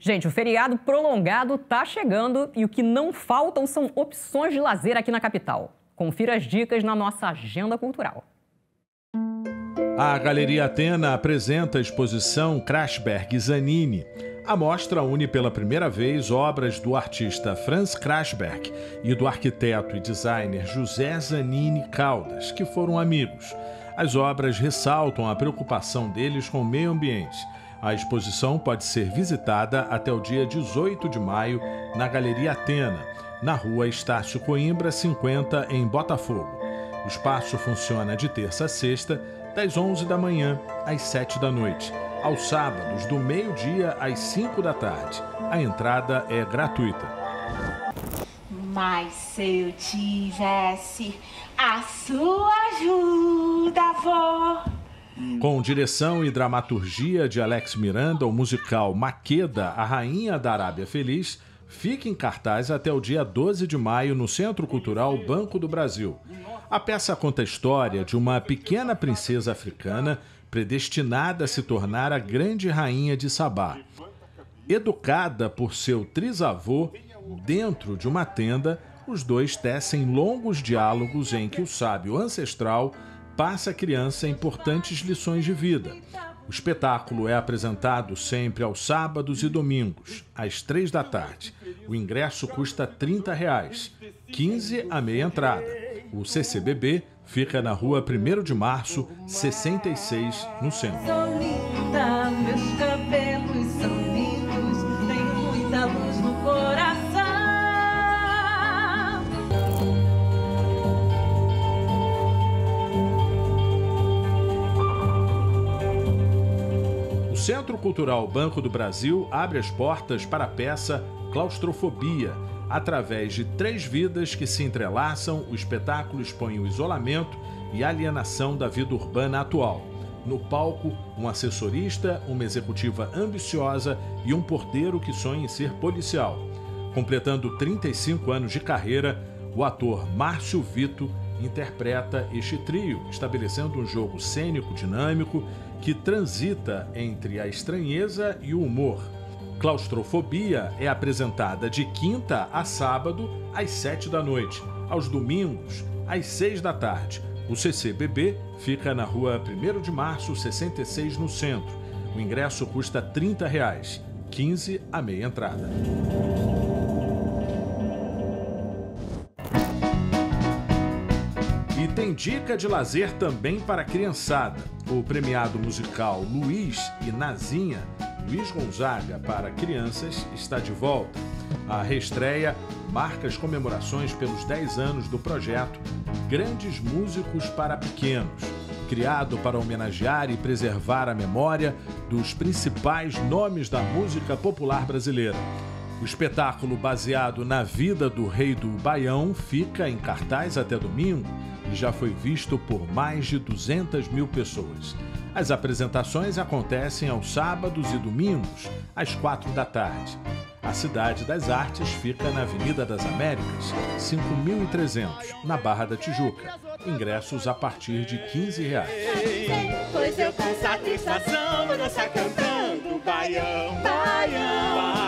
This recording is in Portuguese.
Gente, o feriado prolongado tá chegando e o que não faltam são opções de lazer aqui na capital. Confira as dicas na nossa agenda cultural. A Galeria Atena apresenta a exposição Krasberg Zanini. A mostra une pela primeira vez obras do artista Franz Krasberg e do arquiteto e designer José Zanini Caldas, que foram amigos. As obras ressaltam a preocupação deles com o meio ambiente. A exposição pode ser visitada até o dia 18 de maio na Galeria Atena, na rua Estácio Coimbra, 50, em Botafogo. O espaço funciona de terça a sexta, das 11 da manhã às 7 da noite, aos sábados, do meio-dia às 5 da tarde. A entrada é gratuita. Mas se eu tivesse a sua ajuda, vó... Com direção e dramaturgia de Alex Miranda, o musical Maqueda, a Rainha da Arábia Feliz, fica em cartaz até o dia 12 de maio no Centro Cultural Banco do Brasil. A peça conta a história de uma pequena princesa africana predestinada a se tornar a grande rainha de Sabá. Educada por seu trisavô, dentro de uma tenda, os dois tecem longos diálogos em que o sábio ancestral passa à criança importantes lições de vida. O espetáculo é apresentado sempre aos sábados e domingos, às 3 da tarde. O ingresso custa R$ 30, 15 a meia entrada. O CCBB fica na rua 1º de Março, 66, no centro. Sou linda, meus cabelos são lindos, tenho muita luz no coração. O Centro Cultural Banco do Brasil abre as portas para a peça Claustrofobia. Através de 3 vidas que se entrelaçam, o espetáculo expõe o isolamento e alienação da vida urbana atual. No palco, um assessorista, uma executiva ambiciosa e um porteiro que sonha em ser policial. Completando 35 anos de carreira, o ator Márcio Vito interpreta este trio, estabelecendo um jogo cênico dinâmico que transita entre a estranheza e o humor. Claustrofobia é apresentada de quinta a sábado, às 7 da noite, aos domingos, às 6 da tarde. O CCBB fica na rua 1º de Março, 66, no centro. O ingresso custa R$ 30, 15 a meia entrada. E tem dica de lazer também para a criançada. O premiado musical Luiz e Nazinha, Luiz Gonzaga para crianças, está de volta. A reestreia marca as comemorações pelos 10 anos do projeto Grandes Músicos para Pequenos, criado para homenagear e preservar a memória dos principais nomes da música popular brasileira. O espetáculo, baseado na vida do rei do Baião, fica em cartaz até domingo e já foi visto por mais de 200 mil pessoas. As apresentações acontecem aos sábados e domingos, às 4 da tarde. A Cidade das Artes fica na Avenida das Américas, 5.300, na Barra da Tijuca. Ingressos a partir de R$ 15. Pois eu com satisfação vou dançar cantando Baião, Baião.